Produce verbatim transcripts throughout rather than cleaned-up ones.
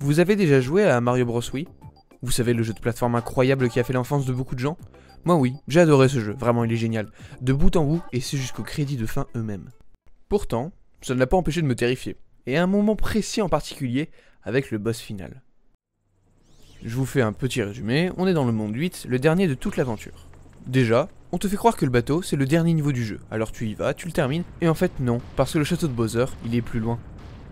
Vous avez déjà joué à Mario Bros Wii? Vous savez, le jeu de plateforme incroyable qui a fait l'enfance de beaucoup de gens? Moi oui, j'ai adoré ce jeu, vraiment il est génial. De bout en bout, et c'est jusqu'au crédit de fin eux-mêmes. Pourtant, ça ne l'a pas empêché de me terrifier. Et à un moment précis en particulier, avec le boss final. Je vous fais un petit résumé, on est dans le monde huit, le dernier de toute l'aventure. Déjà, on te fait croire que le bateau, c'est le dernier niveau du jeu, alors tu y vas, tu le termines, et en fait non, parce que le château de Bowser, il est plus loin.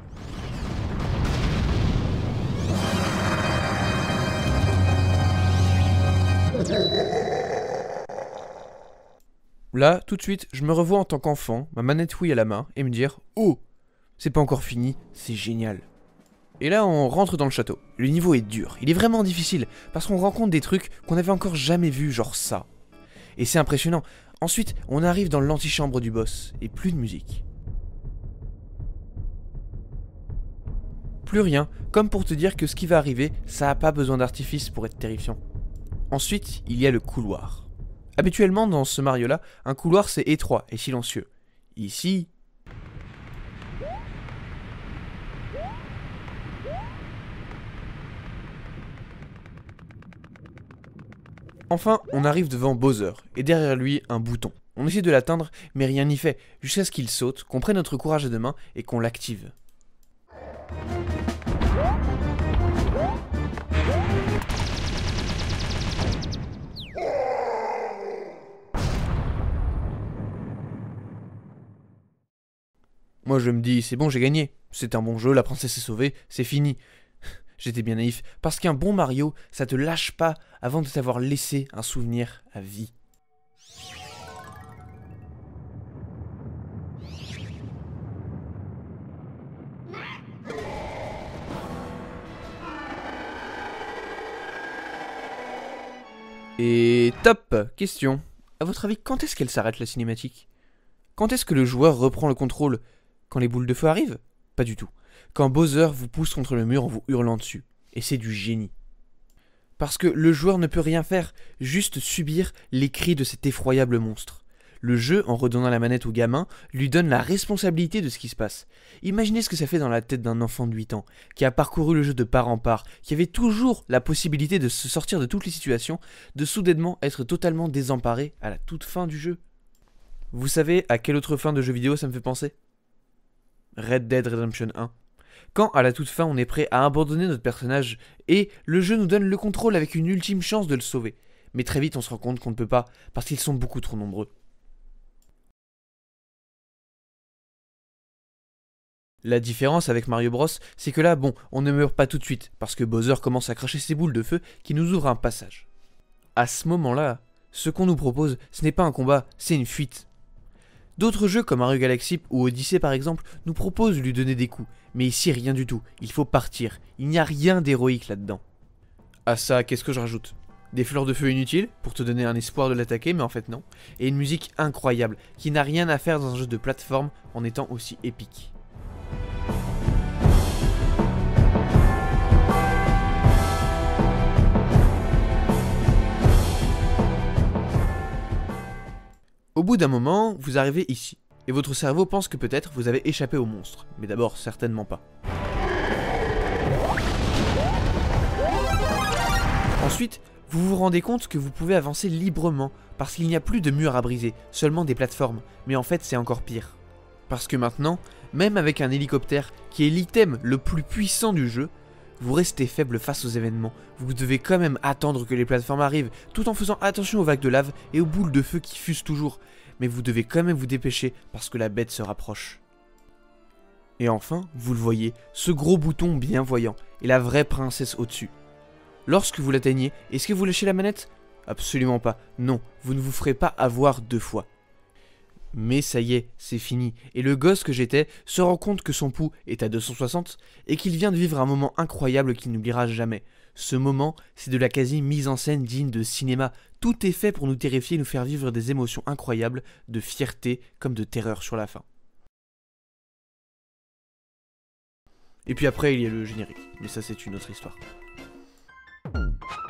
Là, tout de suite, je me revois en tant qu'enfant, ma manette Wii à la main, et me dire « Oh, c'est pas encore fini, c'est génial !» Et là, on rentre dans le château. Le niveau est dur, il est vraiment difficile, parce qu'on rencontre des trucs qu'on n'avait encore jamais vus, genre ça. Et c'est impressionnant. Ensuite, on arrive dans l'antichambre du boss, et plus de musique. Plus rien, comme pour te dire que ce qui va arriver, ça a pas besoin d'artifice pour être terrifiant. Ensuite, il y a le couloir. Habituellement, dans ce Mario-là, un couloir c'est étroit et silencieux. Ici... Enfin, on arrive devant Bowser, et derrière lui, un bouton. On essaie de l'atteindre, mais rien n'y fait, jusqu'à ce qu'il saute, qu'on prenne notre courage à deux mains et qu'on l'active. Moi je me dis, c'est bon, j'ai gagné. C'est un bon jeu, la princesse est sauvée, c'est fini. J'étais bien naïf, parce qu'un bon Mario, ça te lâche pas avant de t'avoir laissé un souvenir à vie. Et top! Question. À votre avis, quand est-ce qu'elle s'arrête la cinématique? Quand est-ce que le joueur reprend le contrôle? Quand les boules de feu arrivent? Pas du tout. Quand Bowser vous pousse contre le mur en vous hurlant dessus. Et c'est du génie. Parce que le joueur ne peut rien faire, juste subir les cris de cet effroyable monstre. Le jeu, en redonnant la manette au gamin, lui donne la responsabilité de ce qui se passe. Imaginez ce que ça fait dans la tête d'un enfant de huit ans, qui a parcouru le jeu de part en part, qui avait toujours la possibilité de se sortir de toutes les situations, de soudainement être totalement désemparé à la toute fin du jeu. Vous savez à quelle autre fin de jeu vidéo ça me fait penser? Red Dead Redemption un. Quand, à la toute fin, on est prêt à abandonner notre personnage, et le jeu nous donne le contrôle avec une ultime chance de le sauver. Mais très vite, on se rend compte qu'on ne peut pas, parce qu'ils sont beaucoup trop nombreux. La différence avec Mario Bros, c'est que là, bon, on ne meurt pas tout de suite, parce que Bowser commence à cracher ses boules de feu qui nous ouvrent un passage. À ce moment-là, ce qu'on nous propose, ce n'est pas un combat, c'est une fuite. D'autres jeux comme Mario Galaxy ou Odyssey par exemple nous proposent de lui donner des coups, mais ici rien du tout, il faut partir, il n'y a rien d'héroïque là-dedans. À ça, qu'est-ce que je rajoute? Des fleurs de feu inutiles, pour te donner un espoir de l'attaquer, mais en fait non, et une musique incroyable, qui n'a rien à faire dans un jeu de plateforme en étant aussi épique. Au bout d'un moment, vous arrivez ici, et votre cerveau pense que peut-être vous avez échappé au monstre, mais d'abord certainement pas. Ensuite, vous vous rendez compte que vous pouvez avancer librement, parce qu'il n'y a plus de murs à briser, seulement des plateformes, mais en fait c'est encore pire. Parce que maintenant, même avec un hélicoptère, qui est l'item le plus puissant du jeu, vous restez faible face aux événements, vous devez quand même attendre que les plateformes arrivent, tout en faisant attention aux vagues de lave et aux boules de feu qui fusent toujours, mais vous devez quand même vous dépêcher parce que la bête se rapproche. Et enfin, vous le voyez, ce gros bouton bien voyant, et la vraie princesse au-dessus. Lorsque vous l'atteignez, est-ce que vous lâchez la manette? Absolument pas, non, vous ne vous ferez pas avoir deux fois. Mais ça y est, c'est fini, et le gosse que j'étais se rend compte que son pouls est à deux cent soixante et qu'il vient de vivre un moment incroyable qu'il n'oubliera jamais. Ce moment, c'est de la quasi mise en scène digne de cinéma. Tout est fait pour nous terrifier et nous faire vivre des émotions incroyables, de fierté comme de terreur sur la fin. Et puis après, il y a le générique, mais ça c'est une autre histoire.